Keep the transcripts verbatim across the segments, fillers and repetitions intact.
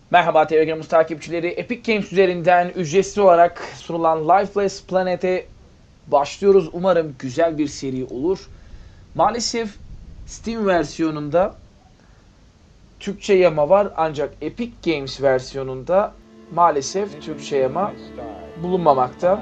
Merhaba T V Games takipçileri. Epic Games üzerinden ücretsiz olarak sunulan Lifeless Planet'e başlıyoruz. Umarım güzel bir seri olur. Maalesef Steam versiyonunda Türkçe yama var ancak Epic Games versiyonunda maalesef Türkçe yama bulunmamakta.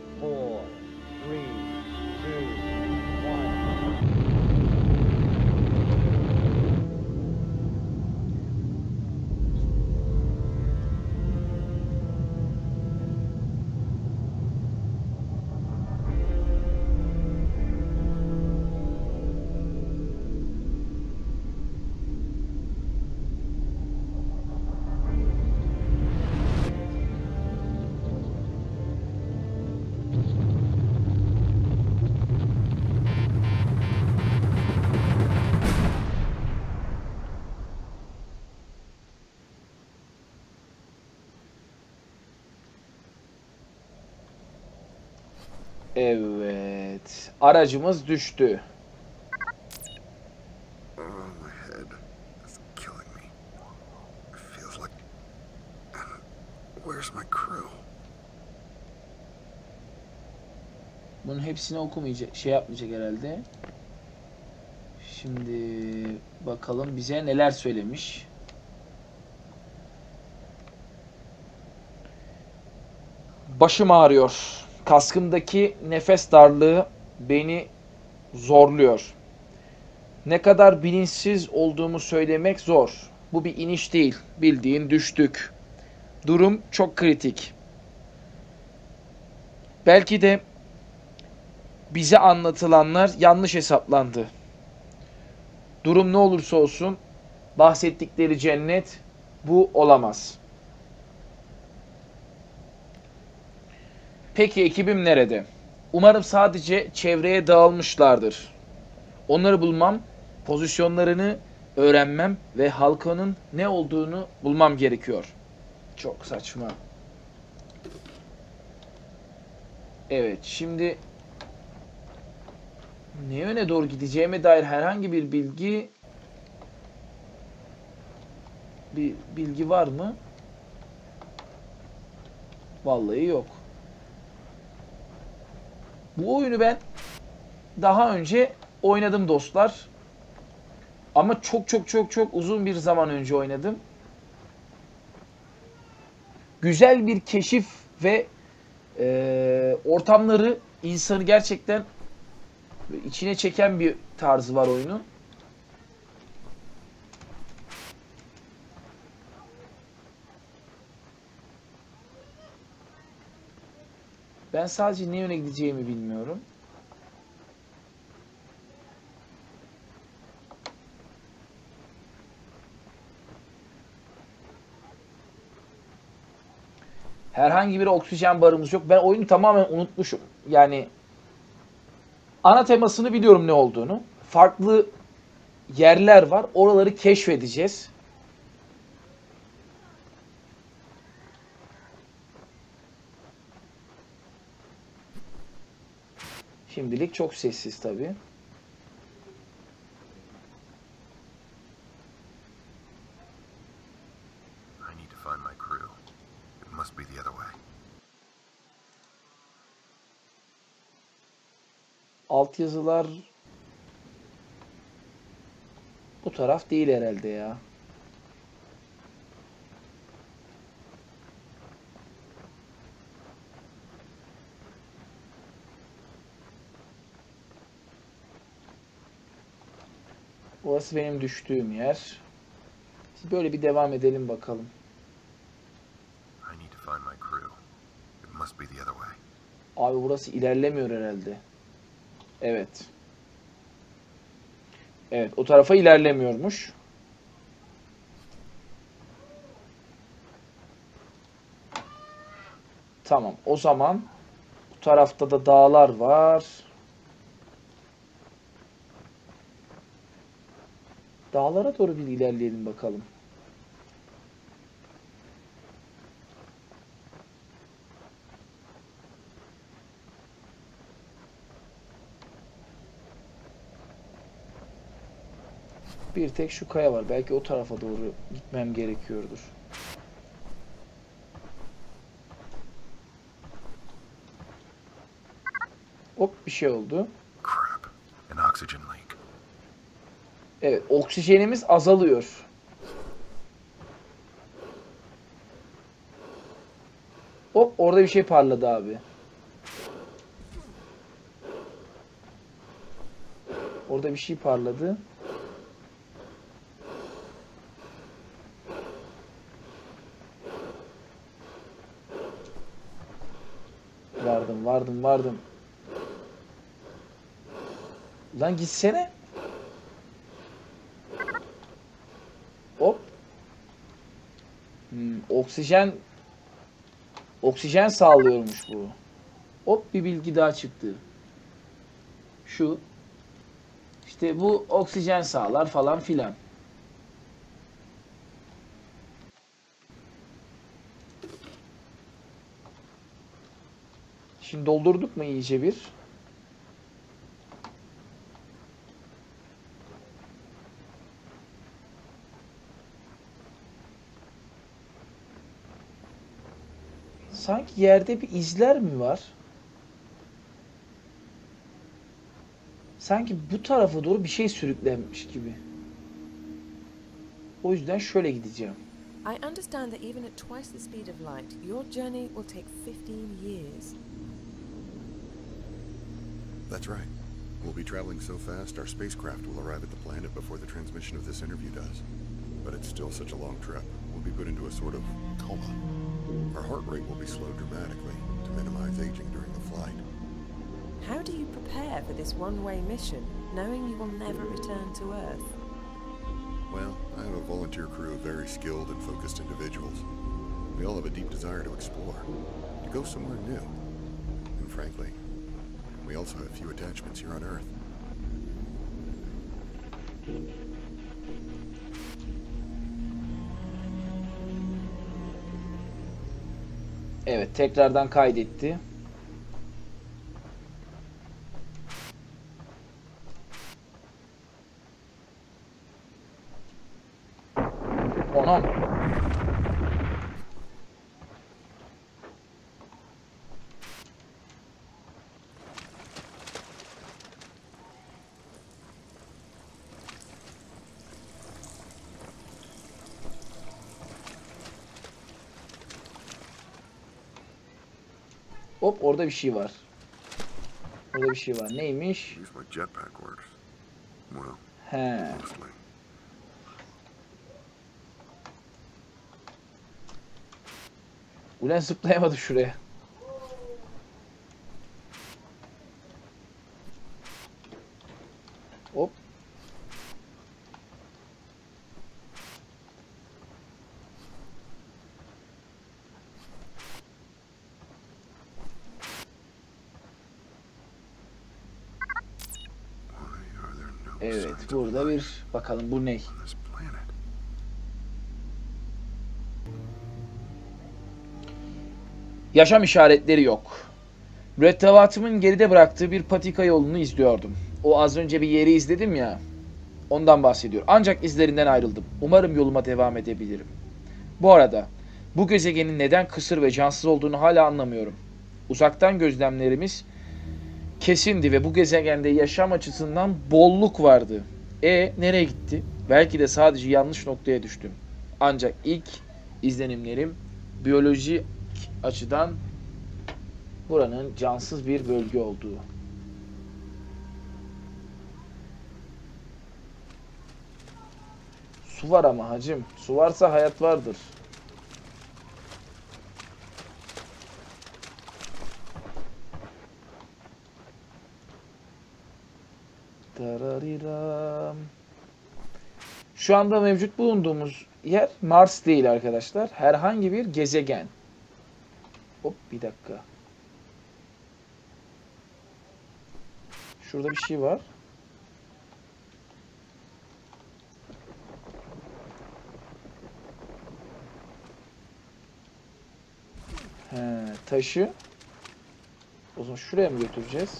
Evet. Aracımız düştü. Oh, my head is killing me. It feels like... Where's my crew? Bunun hepsini okumayacak, şey yapmayacak herhalde. Şimdi bakalım bize neler söylemiş. Başım ağrıyor. Kaskımdaki nefes darlığı beni zorluyor. Ne kadar bilinçsiz olduğumu söylemek zor. Bu bir iniş değil. Bildiğin düştük. Durum çok kritik. Belki de bize anlatılanlar yanlış hesaplandı. Durum ne olursa olsun bahsettikleri cennet bu olamaz. Peki ekibim nerede? Umarım sadece çevreye dağılmışlardır. Onları bulmam, pozisyonlarını öğrenmem ve halkanın ne olduğunu bulmam gerekiyor. Çok saçma. Evet, şimdi ne yöne doğru gideceğime dair herhangi bir bilgi bir bilgi var mı? Vallahi yok. Bu oyunu ben daha önce oynadım dostlar. Ama çok çok çok çok uzun bir zaman önce oynadım. Güzel bir keşif ve e, ortamları insanı gerçekten içine çeken bir tarzı var oyunun. Ben sadece ne yöne gideceğimi bilmiyorum. Herhangi bir oksijen barımız yok. Ben oyunu tamamen unutmuşum. Yani ana temasını biliyorum ne olduğunu. Farklı yerler var. Oraları keşfedeceğiz. Şimdilik çok sessiz tabii. I need to find my crew. It must be the other way. Altyazılar bu taraf değil herhalde ya. Burası benim düştüğüm yer. Biz böyle bir devam edelim bakalım. I need to find my crew. It must be the other way. Abi burası ilerlemiyor herhalde. Evet. Evet, o tarafa ilerlemiyormuş. Tamam, o zaman bu tarafta da dağlar var. Dağlara doğru bir ilerleyelim bakalım. Bir tek şu kaya var. Belki o tarafa doğru gitmem gerekiyordur. Hop bir şey oldu. Crap. An oxygen leak. Evet, oksijenimiz azalıyor. Hop orada bir şey parladı abi. Orada bir şey parladı. Vardım, vardım, vardım. Lan gitsene. Hop. Hmm, oksijen oksijen sağlıyormuş bu. Hop bir bilgi daha çıktı. Şu. İşte bu oksijen sağlar falan filan. Şimdi doldurduk mu iyice bir? Sanki yerde bir izler mi var? Sanki bu tarafa doğru bir şey sürüklenmiş gibi. O yüzden şöyle gideceğim. I understand that even at twice the speed of light, your journey will take fifteen years. That's right. We'll be traveling so fast, our spacecraft will arrive at the planet before the transmission of this interview does. But it's still such a long trip. We'll be put into a sort of coma. Our heart rate will be slowed dramatically to minimize aging during the flight. How do you prepare for this one-way mission, knowing you will never return to Earth? Well, I have a volunteer crew of very skilled and focused individuals. We all have a deep desire to explore, to go somewhere new. And frankly, we also have few attachments here on Earth. Evet, tekrardan kaydetti. Anam. Hop orada bir şey var. Orada bir şey var. Neymiş? Use my jetpack works. Well, He. mostly. Ulan zıplayamadı şuraya. Hop. Why are there no Evet, signs of burada life bir bakalım bu ne? on this planet? Yaşam işaretleri yok. Mürettebatımın geride bıraktığı bir patika yolunu izliyordum. O az önce bir yeri izledim ya. Ondan bahsediyor. Ancak izlerinden ayrıldım. Umarım yoluma devam edebilirim. Bu arada bu gezegenin neden kısır ve cansız olduğunu hala anlamıyorum. Uzaktan gözlemlerimiz kesindi ve bu gezegende yaşam açısından bolluk vardı. E nereye gitti? Belki de sadece yanlış noktaya düştüm. Ancak ilk izlenimlerim biyolojik açıdan buranın cansız bir bölge olduğu. Su var ama hacım. Su varsa hayat vardır. Darariram. Şu anda mevcut bulunduğumuz yer Mars değil arkadaşlar. Herhangi bir gezegen. Hop bir dakika. Şurada bir şey var. He, taşı. O zaman şuraya mı götüreceğiz?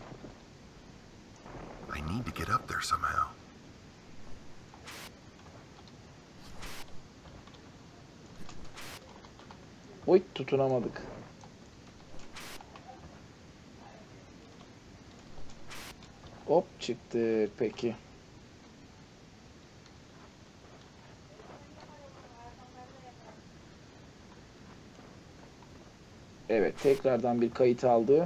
I need to get up there somehow. Oy, tutunamadık. Hop çıktı. Peki. Evet, tekrardan bir kayıt aldı.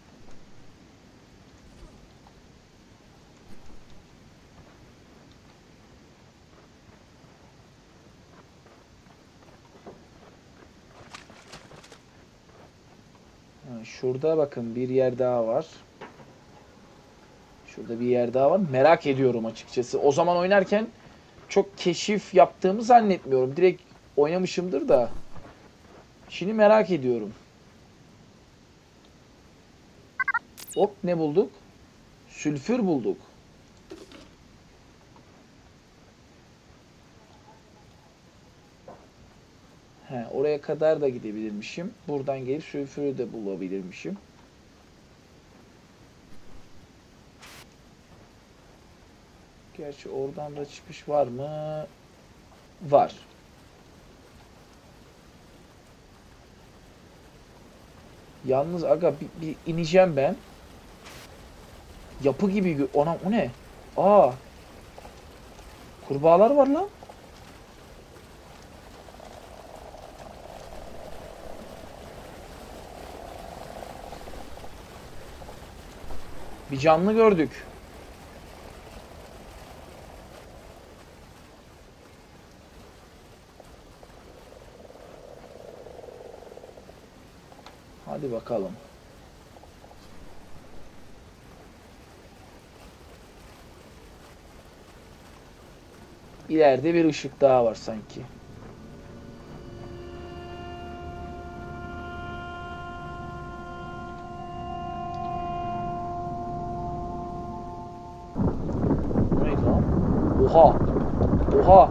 Ha, şurada bakın bir yer daha var. Şurada bir yer daha var. Merak ediyorum açıkçası. O zaman oynarken çok keşif yaptığımı zannetmiyorum. Direkt oynamışımdır da. Şimdi merak ediyorum. Hop, ne bulduk? Sülfür bulduk. He, oraya kadar da gidebilirmişim. Buradan gelip sülfürü de bulabilirmişim. Gerçi oradan da çıkış var mı? Var. Yalnız aga bir, bir ineceğim ben. Yapı gibi. Ona o ne? Aa. Kurbağalar var lan. Bir canlı gördük. Hadi bakalım. İleride bir ışık daha var sanki. Neydi lan? Oha! Oha!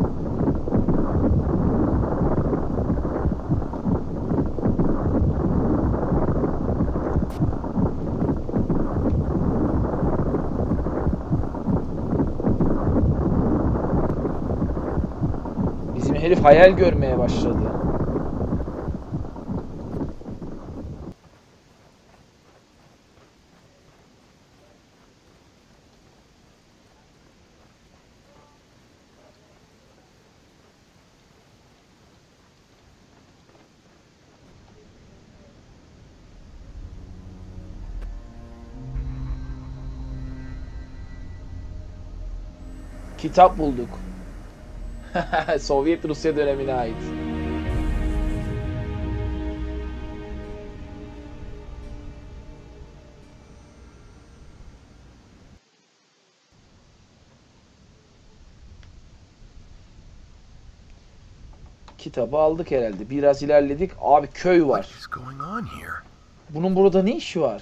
Bizim herif hayal görmeye başladı. Kitap bulduk. Sovyet Rusya dönemine ait. Kitabı aldık herhalde. Biraz ilerledik. Abi köy var. What is going on here? Bunun burada ne işi var?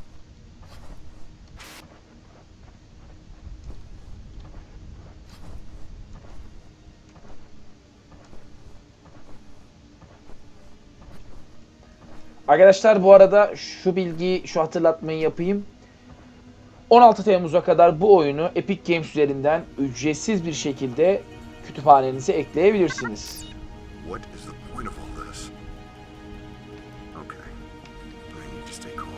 Arkadaşlar bu arada şu bilgiyi, şu hatırlatmayı yapayım. on altı Temmuz'a kadar bu oyunu Epic Games üzerinden ücretsiz bir şekilde kütüphanenize ekleyebilirsiniz. What is the point of all this? Okay. I need to stay calm.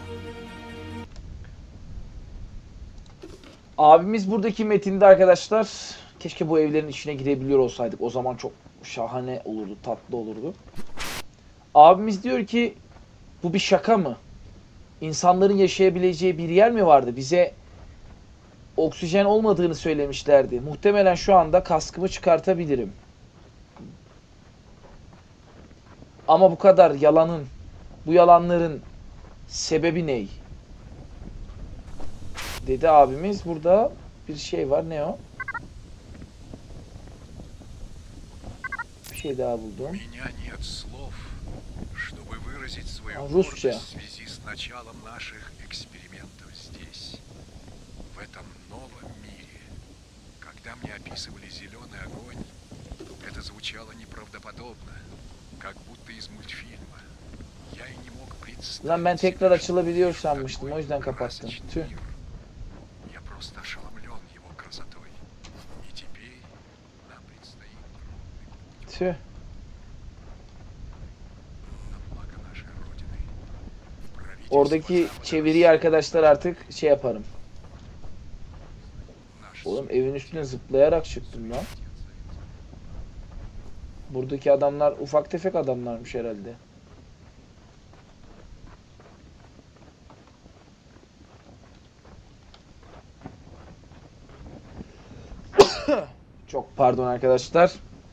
Abimiz buradaki metinde arkadaşlar, keşke bu evlerin içine girebiliyor olsaydık. O zaman çok şahane olurdu, tatlı olurdu. Abimiz diyor ki, bu bir şaka mı? İnsanların yaşayabileceği bir yer mi vardı? Bize oksijen olmadığını söylemişlerdi. Muhtemelen şu anda kaskımı çıkartabilirim. Ama bu kadar yalanın, bu yalanların sebebi ne? Dedi abimiz. Burada bir şey var. Ne o? Bir şey daha buldum. меня нет слов, чтобы выразить свою А, русские. гордость в связи с началом наших экспериментов здесь, в этом новом мире. Когда мне описывали зеленый огонь, это звучало неправдоподобно, как будто из мультфильма. Я и не мог представить Lan ben tekrar себе, açılabiliyor что sanmıştım. O такой yüzden kapattım. красочный Tüh. мир. Я просто ошеломлен его красотой. И теперь нам предстоит трудный путь. Tüh. Oradaki çeviriyi arkadaşlar artık şey yaparım. Oğlum evin üstüne zıplayarak çıktım lan. Buradaki adamlar ufak tefek adamlarmış herhalde. Çok pardon arkadaşlar.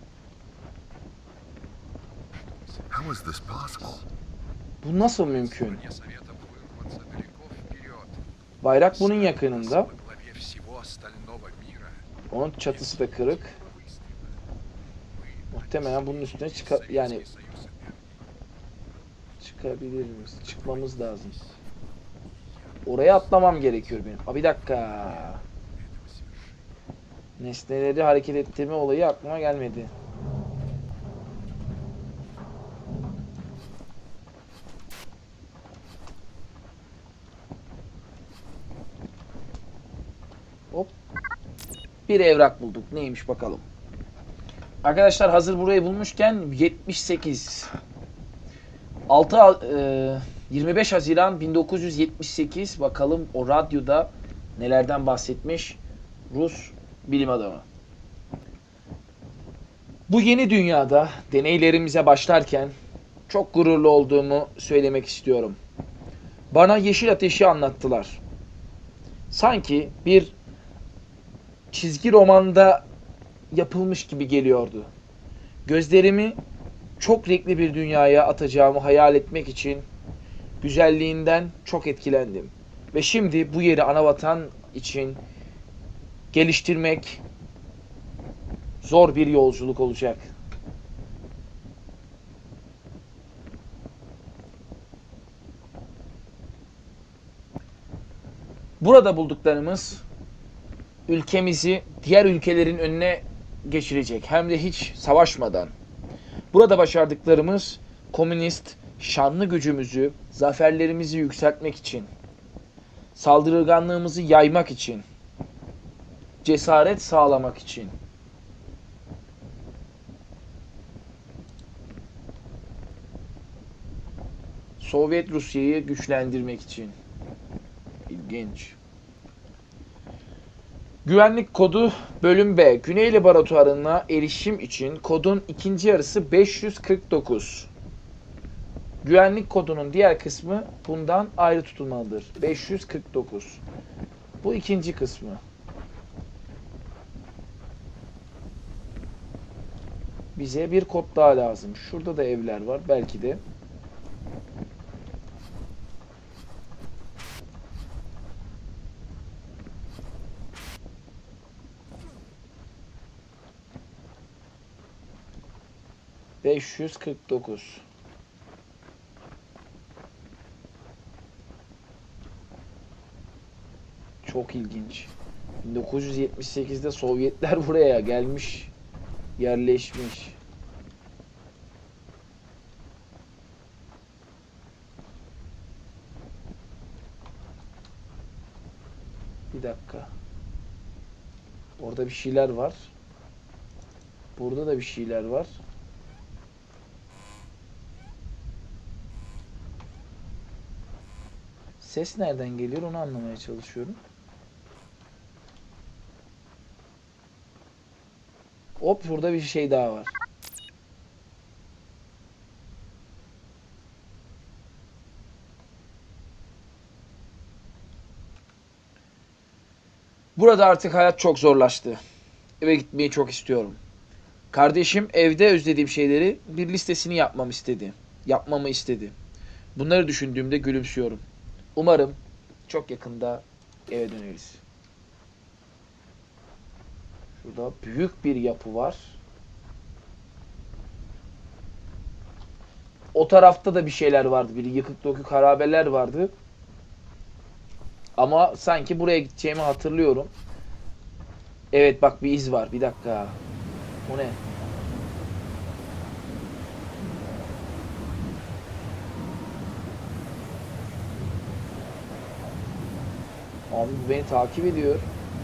How is this possible? Bu nasıl mümkün? Мне советом вырваться далеко вперед. Bayrak bunun yakınında. Во главе всего остального мира. Onun çatısı da kırık. Muhtemelen bunun üstüne çıka yani çıkabiliriz. Çıkmamız lazım. Oraya atlamam gerekiyor benim. Aa, bir dakika. Nesneleri hareket ettirme olayı aklıma gelmedi. Hop. Bir evrak bulduk. Neymiş bakalım. Arkadaşlar hazır burayı bulmuşken yetmiş sekiz altı yirmi beş Haziran bin dokuz yüz yetmiş sekiz bakalım o radyoda nelerden bahsetmiş Rus bilim adamı. Bu yeni dünyada deneylerimize başlarken çok gururlu olduğumu söylemek istiyorum. Bana yeşil ateşi anlattılar. Sanki bir çizgi romanda yapılmış gibi geliyordu. Gözlerimi çok renkli bir dünyaya atacağımı hayal etmek için güzelliğinden çok etkilendim. Ve şimdi bu yeri anavatan için geliştirmek zor bir yolculuk olacak. Burada bulduklarımız ülkemizi diğer ülkelerin önüne geçirecek. Hem de hiç savaşmadan. Burada başardıklarımız komünist şanlı gücümüzü, zaferlerimizi yükseltmek için, saldırganlığımızı yaymak için, cesaret sağlamak için. Sovyet Rusya'yı güçlendirmek için. İlginç. Güvenlik kodu bölüm B. Güney laboratuvarına erişim için kodun ikinci yarısı beş yüz kırk dokuz. Güvenlik kodunun diğer kısmı bundan ayrı tutulmalıdır. beş yüz kırk dokuz. Bu ikinci kısmı. Bize bir kod daha lazım. Şurada da evler var. Belki de. beş yüz kırk dokuz. Çok ilginç. bin dokuz yüz yetmiş sekizde Sovyetler buraya gelmiş, yerleşmiş. Bir dakika. Orada bir şeyler var. Burada da bir şeyler var. Ses nereden geliyor onu anlamaya çalışıyorum. Hop burada bir şey daha var. Burada artık hayat çok zorlaştı. Eve gitmeyi çok istiyorum. Kardeşim evde özlediğim şeyleri bir listesini yapmamı istedi. Yapmamı istedi. Bunları düşündüğümde gülümsüyorum. Umarım çok yakında eve döneriz. Şurada büyük bir yapı var. O tarafta da bir şeyler vardı. Bir yıkık dökük harabeler vardı. Ama sanki buraya gideceğimi hatırlıyorum. Evet bak bir iz var. Bir dakika. O ne? Abi bu beni takip ediyor.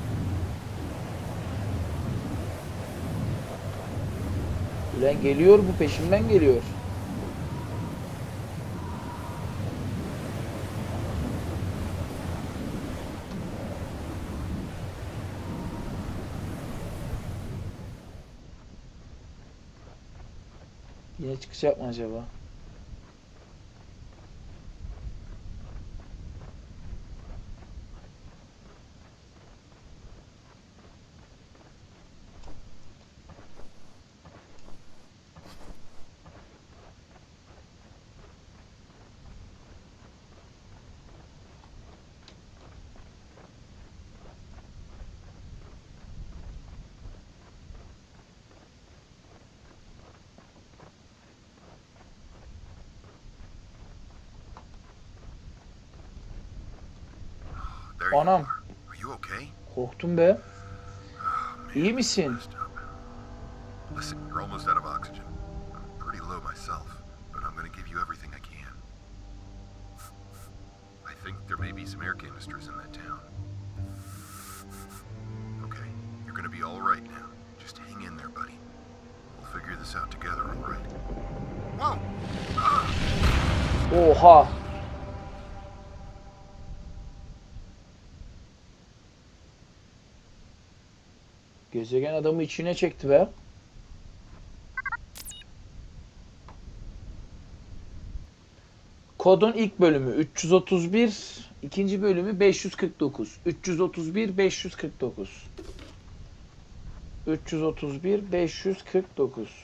Ulan geliyor bu peşimden geliyor. Yine çıkacak mı acaba? There you Anam. are. Are you okay? Korktum be. Oh, man, İyi misin? messed up. Listen, you're almost out of oxygen. I'm pretty low myself, but I'm gonna give you everything I can. I think there may be some air canisters in that town. Okay, you're gonna be all right now. Just hang in there, buddy. We'll figure this out together, all right? Whoa! Ah! Oha. Gezegen adamı içine çekti be. Kodun ilk bölümü üç yüz otuz bir, ikinci bölümü beş yüz kırk dokuz. üç yüz otuz bir beş yüz kırk dokuz. üç yüz otuz bir beş yüz kırk dokuz.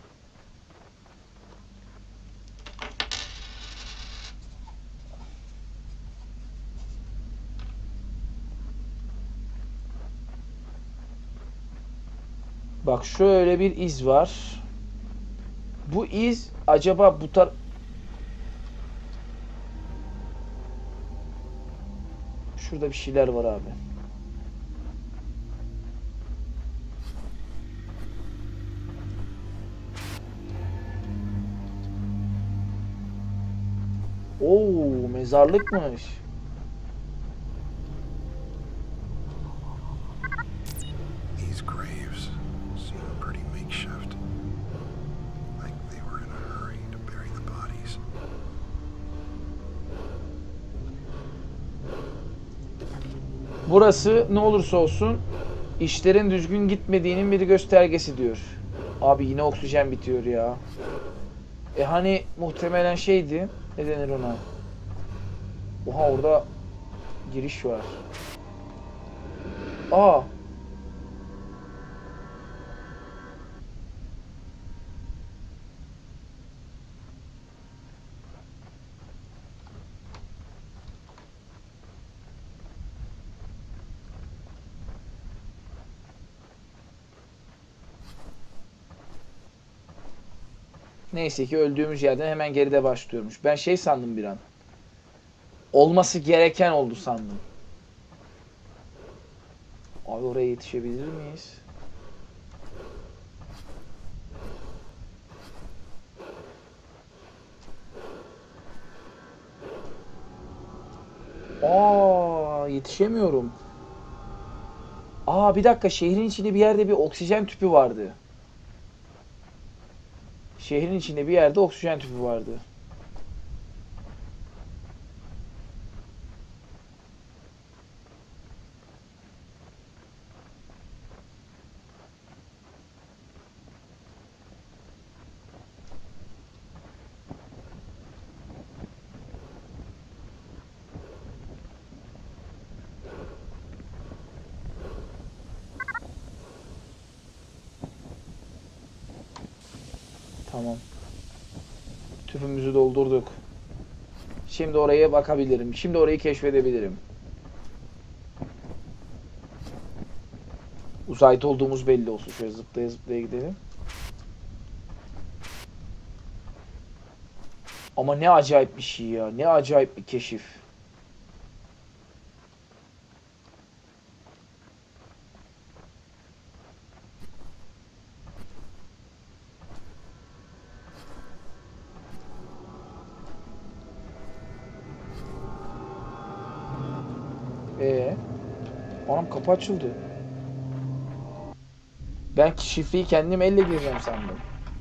Bak şöyle bir iz var. Bu iz acaba bu tar... Şurada bir şeyler var abi. Oo, mezarlıkmış. These graves seem pretty makeshift. Like they were in a hurry to bury the bodies. Burası ne olursa olsun işlerin düzgün gitmediğinin bir göstergesi diyor. Abi yine oksijen bitiyor ya. E hani muhtemelen şeydi. Ne denir ona? Oha orada giriş var. Aa. Neyse ki öldüğümüz yerden hemen geride başlıyormuş. Ben şey sandım bir an. Olması gereken oldu sandım. Abi oraya yetişebilir miyiz? Aa, yetişemiyorum. Aa bir dakika, şehrin içinde bir yerde bir oksijen tüpü vardı. Şehrin içinde bir yerde oksijen tüpü vardı. Tamam. Tüpümüzü doldurduk. Şimdi oraya bakabilirim. Şimdi orayı keşfedebilirim. Uzayda olduğumuz belli olsun. Şöyle zıplaya zıplaya gidelim. Ama ne acayip bir şey ya. Ne acayip bir keşif. Ee, anam kapı açıldı. Ben şifreyi kendim elle gireceğim sandım.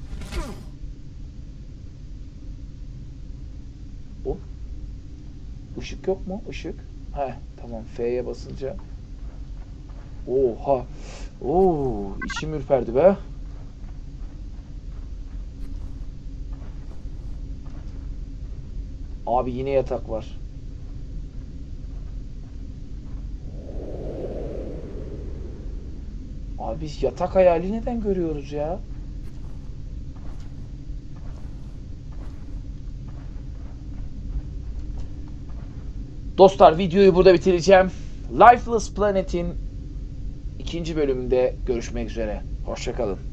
Hop. Işık yok mu? Işık. Heh, tamam. F'ye basınca. Oha. Oo, içim ürperdi be. Abi yine yatak var. Abi biz yatak hayali neden görüyoruz ya? Dostlar videoyu burada bitireceğim. Lifeless Planet'in ikinci bölümünde görüşmek üzere. Hoşça kalın.